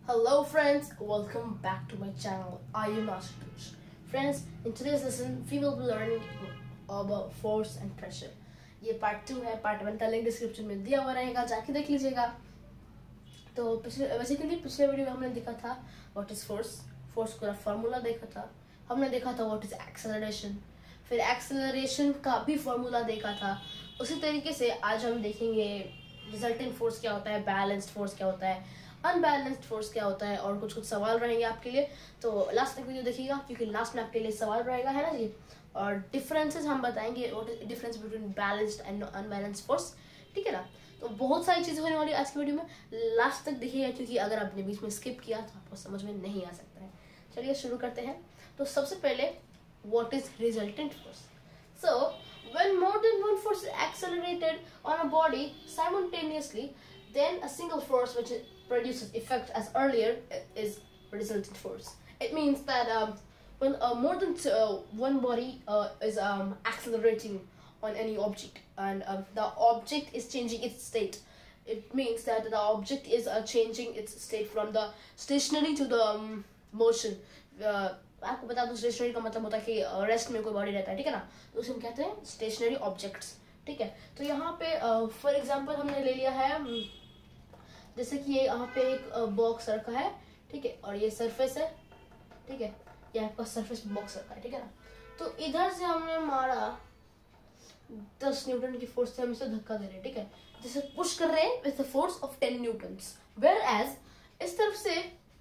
Hello friends, welcome back to my channel. I am Ashutosh. Friends, in today's lesson, we will be learning about force and pressure. ये part 2 है, part 1 का link description में दिया हुआ रहेगा, जाके देख लीजिएगा। तो पिछले वीडियो में हमने देखा था व्हाट इज फोर्स का फार्मूला देखा था। हमने देखा था व्हाट इज एक्सेलरेशन, फिर एक्सेलरेशन का भी फार्मूला देखा था। उसी तरीके से आज हम देखेंगे रिजल्टेंट फोर्स क्या होता है, बैलेंस्ड फोर्स क्या होता है, अनबैलेंस्ड फोर्स क्या होता है, और कुछ सवाल रहेंगे आपके लिए। तो लास्ट तक वीडियो देखिएगा क्योंकि लास्ट में आपके लिए सवाल रहेगा, है ना जी। और डिफरेंसेस हम बताएंगे, what is difference between balanced and unbalanced force, ठीक है ना। तो बहुत सारी चीजें होने वाली आज की वीडियो में, लास्ट तक देखिएगा क्योंकि अगर आपने बीच में स्किप किया तो आपको समझ में नहीं आ सकता है। चलिए शुरू करते हैं। तो सबसे पहले what is resultant force. So when more than one force is accelerated on a body simultaneously, then a single force which produces effect as earlier is resultant force. It means that when more than one body is accelerating on any object, and the object is changing its state, it means that the object is changing its state from the stationary to the motion. आपको बता दूं, stationery का मतलब होता है कि rest में कोई बॉडी रहता है, ठीक है ना, तो उसे हम कहते हैं स्टेशनरी ऑब्जेक्ट्स, ठीक है। तो यहाँ पे फॉर एग्जांपल हमने ले लिया है, जैसे कि ये यहाँ पे एक बॉक्स रखा है, ठीक है, और ये सरफेस है, ठीक है, ये आपका सरफेस बॉक्स रखा है, ठीक है ना। तो इधर से हमने मारा 10 न्यूटन की फोर्स से हम इसे धक्का दे रहे हैं, ठीक है, जैसे पुश कर रहे हैं with the force of 10 newtons. Whereas इस तरफ से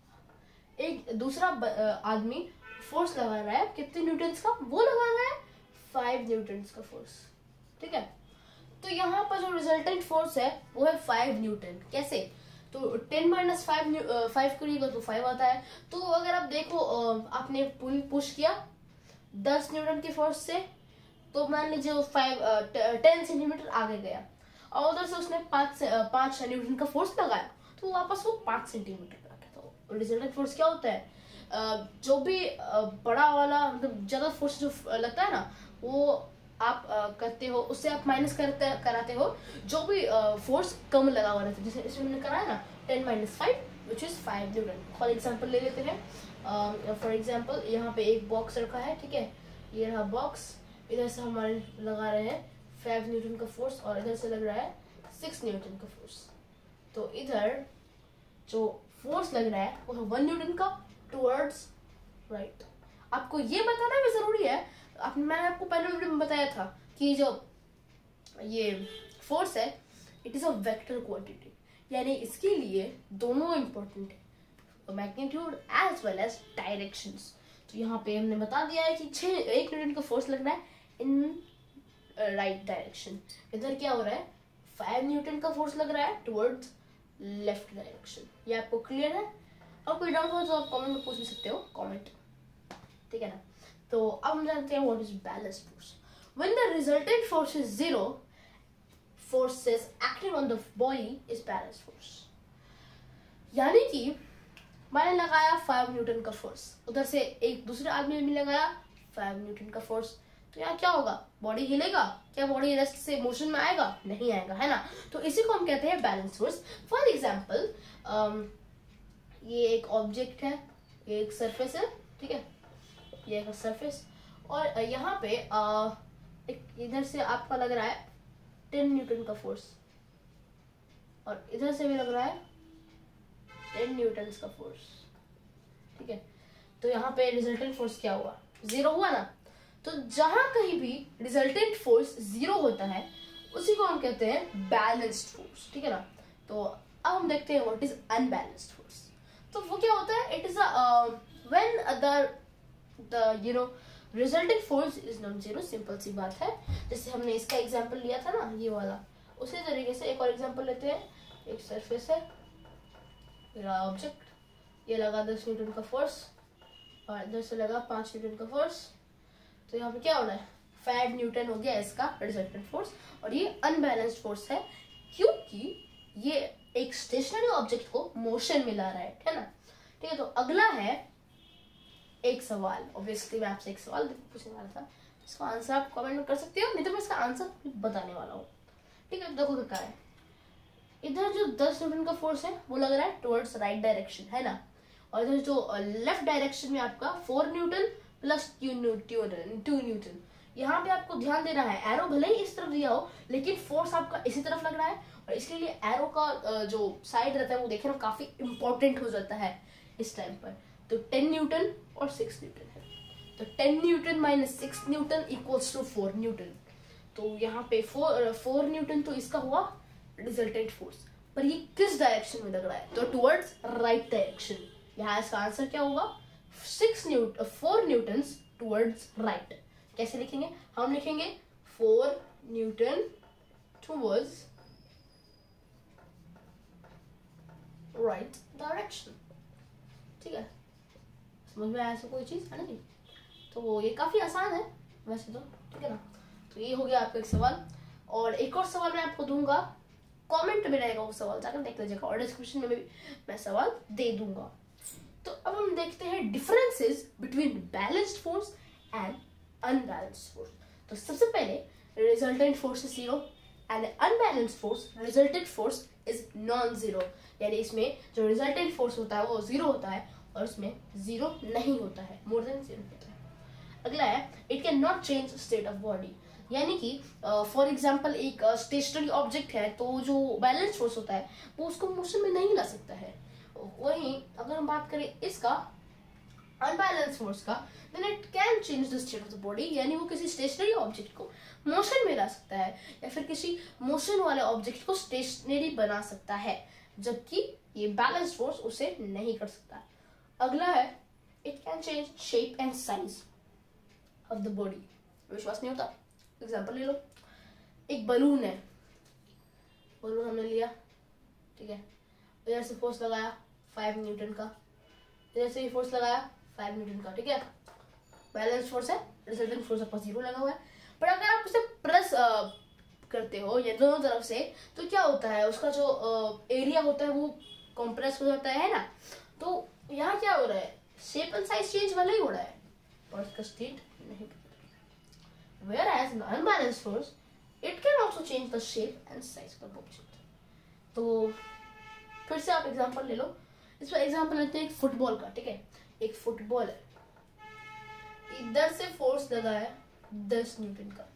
एक दूसरा आदमी फोर्स लगा रहा है कितने न्यूटन्स का, वो लगा रहा है 5 न्यूटन्स का फोर्स, ठीक है। तो यहाँ पर जो रिजल्टेंट फोर्स है वो है 5 न्यूटन। कैसे? तो 10 माइनस 5 करिएगा तो 5 आता है। तो अगर आप देखो, आपने पुश किया 10 न्यूटन की फोर्स से, तो मान लीजिए वो 10 सेंटीमीटर आगे गया, और उधर से उसने 5 न्यूटन का फोर्स लगाया, तो वापस वो 5 सेंटीमीटर पर आ गया। तो रिजल्टेंट फोर्स क्या होता है? जो भी बड़ा वाला मतलब ज्यादा फोर्स जो लगता है ना, वो आप करते हो, उससे आप माइनस कराते हो जो भी फोर्स कम लगा हुआ रहता है। जैसे इसमें हमने करा है ना 10 minus 5 which is 5 newton. For example ले लेते हैं। फॉर एग्जांपल यहाँ पे एक बॉक्स रखा है, ठीक है, ये रहा बॉक्स, इधर से हमारे लगा रहे हैं 5 न्यूटन का फोर्स, और इधर से लग रहा है 6 न्यूटन का फोर्स। तो इधर जो फोर्स लग रहा है वो है 1 न्यूटन का टुवर्ड्स राइट। आपको ये बताना भी जरूरी है, मैंने आपको पहले वीडियो में बताया था कि जो ये फोर्स है it is a vector quantity, यानी इसके लिए दोनों इंपॉर्टेंट है, magnitude as well as directions. तो यहाँ पे हमने बता दिया है कि 1 न्यूटन का फोर्स लग रहा है इन राइट डायरेक्शन। इधर क्या हो रहा है? 5 न्यूटन का फोर्स लग रहा है टुवर्ड्स लेफ्ट डायरेक्शन। ये आपको क्लियर है? और कोई डाउट हो तो आप कमेंट में पूछ भी सकते हो, कमेंट, ठीक है ना। तो अब हम जानते हैं what is balanced force. When the resultant force is 0, forces acting on the body is balanced force. यानी कि मैंने लगाया 5 न्यूटन का फोर्स, उधर से एक दूसरे आदमी ने लगाया 5 न्यूटन का फोर्स, तो यहाँ क्या होगा? बॉडी हिलेगा क्या? बॉडी रेस्ट से मोशन में आएगा? नहीं आएगा, है ना। तो इसी को हम कहते हैं बैलेंस फोर्स। फॉर एग्जाम्पल ये एक ऑब्जेक्ट है, ये एक सरफेस है, ठीक है, ये एक सरफेस, और यहाँ पे एक इधर से आपका लग रहा है 10 न्यूटन का फोर्स, और इधर से भी लग रहा है 10 न्यूटन का फोर्स, ठीक है। तो यहाँ पे रिजल्टेंट फोर्स क्या हुआ? 0 हुआ ना। तो जहां कहीं भी रिजल्टेंट फोर्स 0 होता है उसी को हम कहते हैं बैलेंस्ड फोर्स, ठीक है ना। तो अब हम देखते हैं व्हाट इज अनबैलेंस्ड फोर्स। तो वो क्या होता है? It is when the resultant force is not 0। Simple सी बात है, जैसे हमने इसका एग्जांपल लिया था ना, ये वाला, उसी तरीके से एक और एग्जांपल लेते हैं। एक सरफेस है, मेरा ऑब्जेक्ट, ये लगा 10 न्यूटन का फोर्स, और इधर से लगा 5 न्यूटन का फोर्स। तो यहाँ पे क्या हो रहा है? 5 न्यूटन हो गया इसका रिजल्टेंट फोर्स, और ये अनबैलेंस्ड फोर्स है क्योंकि ये एक स्टेशनरी ऑब्जेक्ट को मोशन में ला रहा है ना, ठीक है। तो अगला है एक सवाल। ऑब्वियसली मैं आपसे एक सवाल पूछने वाला था, इसका आंसर आप कमेंट में कर सकते हो, नहीं तो मैं इसका आंसर बताने वाला हूँ, ठीक है। देखो क्या है, इधर जो 10 न्यूटन का फोर्स है वो लग रहा है टुवर्ड्स राइट डायरेक्शन, है ना, और इधर जो लेफ्ट डायरेक्शन में आपका 4 न्यूटन प्लस 2 न्यूटन। यहाँ पे आपको ध्यान देना है, एरो भले ही इस तरफ दिया हो लेकिन फोर्स आपका इसी तरफ लग रहा है, और इसके लिए एरो का जो साइड रहता है वो देखे ना काफी इंपॉर्टेंट हो जाता है इस टाइम पर। तो 10 न्यूटन और 6 न्यूटन है, तो 10 newton minus 6 newton equals to 4 newton. तो यहाँ पे 4 न्यूटन तो इसका हुआ रिजल्टेंट फोर्स, पर ये किस डायरेक्शन में लग रहा है, तो टुवर्ड्स राइट डायरेक्शन। यहाँ इसका आंसर क्या होगा, 4 न्यूटन टुवर्ड्स राइट। कैसे लिखेंगे, हम लिखेंगे 4 न्यूटन टुवर्ड्स राइट डायरेक्शन। ठीक है, समझ में आया ऐसा कोई चीज है नहीं, तो ये काफी आसान है वैसे तो, ठीक है ना। तो ये हो गया आपका एक सवाल, और एक और सवाल मैं आपको दूंगा, कमेंट में रहेगा वो सवाल, जाकर देख लीजिएगा, और डिस्क्रिप्शन में भी मैं सवाल दे दूंगा। तो अब हम देखते हैं differences between balanced force and unbalanced force. तो सबसे पहले resultant force is 0 and unbalanced force resultant force is non zero, यानी इसमें जो रिजल्टेंट फोर्स होता है वो 0 होता है और उसमें 0 नहीं होता है, मोर देन 0 होता है। अगला है it can not change state of body, यानी कि फॉर एग्जांपल एक स्टेशनरी ऑब्जेक्ट है तो जो बैलेंस फोर्स होता है वो उसको मोशन में नहीं ला सकता है। वहीं अगर हम बात करें इसका अनबैलेंस फोर्स का, then it can change the state of the body, यानी वो किसी स्टेशनरी ऑब्जेक्ट को मोशन में ला सकता है या फिर किसी मोशन वाले ऑब्जेक्ट को स्टेशनरी बना सकता है, जबकि ये बैलेंस फोर्स उसे नहीं कर सकता। अगला है it can change shape and size of the body. विश्वास नहीं होता, एग्जांपल ले लो, एक बलून है, बलून हमने लिया, ठीक है, इधर से फोर्स लगाया 5 न्यूटन का, इधर से भी फोर्स लगाया 5 न्यूटन का, ठीक है, बैलेंस फोर्स है, रिजल्टेंट फोर्स आपका 0 लगा हुआ है। पर अगर आप उसे प्रेस करते हो या दोनों तरफ से, तो क्या होता है, उसका जो एरिया होता है वो कंप्रेस हो जाता है ना। तो यहाँ क्या हो रहा है, शेप एंड साइज चेंज वाला ही हो रहा है और इसका स्टेट नहीं। Whereas in unbalanced force, it can also change the shape and size of the object. तो फिर से आप एग्जांपल ले लो, इसमें एग्जांपल लेते हैं एक फुटबॉल का, ठीक है, एक फुटबॉल है, इधर से फोर्स लगा है 10 न्यूटन का।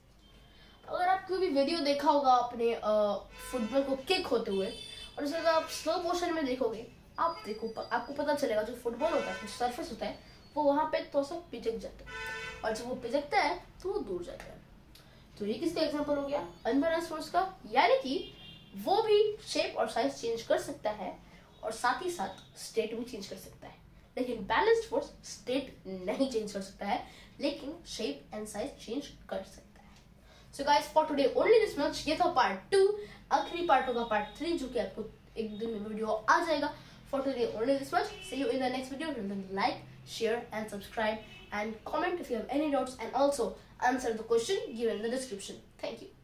अगर आप कोई भी वीडियो देखा होगा अपने फुटबॉल को किक होते हुए, और उसे अगर आप स्लो मोशन में देखोगे, आप देखो आपको पता चलेगा जो फुटबॉल होता है, जो सरफेस होता है, वो वहां पे थोड़ा सा पिचक जाता है, और जब वो पिचकता है तो वो दूर जाता है। तो ये किसका एग्जांपल हो गया, अनबैलेंस्ड फोर्स का, यानी कि वो भी शेप और साइज चेंज कर सकता है और साथ ही साथ स्टेट भी चेंज कर सकता है, लेकिन बैलेंस्ड फोर्स स्टेट नहीं चेंज कर सकता है लेकिन शेप एंड साइज चेंज कर सकता है। So guys for today only this much. ये था पार्ट 2, आखिरी पार्ट होगा पार्ट 3, जो कि आपको एक दिन में वीडियो आ जाएगा। For today only this much, see you in the next video. Like, share and subscribe and comment if you have any doubts, and also answer the question given in the description. Thank you.